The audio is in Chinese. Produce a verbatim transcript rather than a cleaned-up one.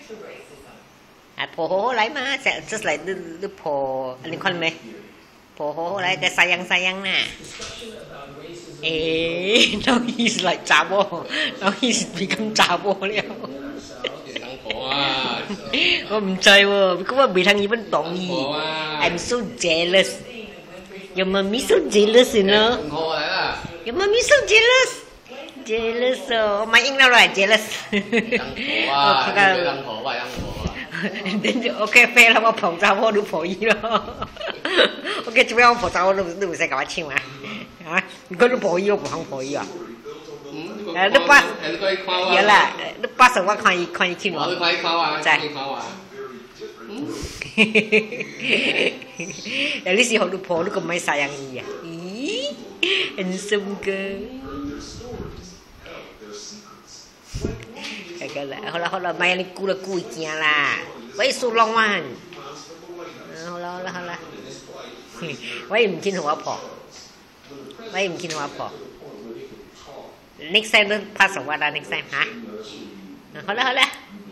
啊，婆婆来嘛，just like the the 婆，你看没？婆婆来个 sayang sayang 呐。诶 ，now he's like 查某 ，now he's become 查某了。我唔知喎，不過我未聽伊本同意。I'm so jealous. Your mommy so jealous, you know? Your mommy so jealous. Jealous 哦，我買英佬來 jealous。我覺得。OK， 飛啦，我捧查某，你捧伊咯。OK， 做咩我捧查某，你你唔使甲我搶啊？啊，如果你捧伊，我唔肯捧伊啊。誒，你把，有啦，你把手我看伊看伊去我。在。誒，你是學你婆，你咁咪sayang伊啊？咦 ，handsome girl。係㗎啦，好啦好啦，咪你顧啦顧件啦，喂數浪灣。好啦好啦好啦，喂唔見同我婆，喂唔見同我婆。next time 都拍手話啦 ，next time 嚇，好啦好啦。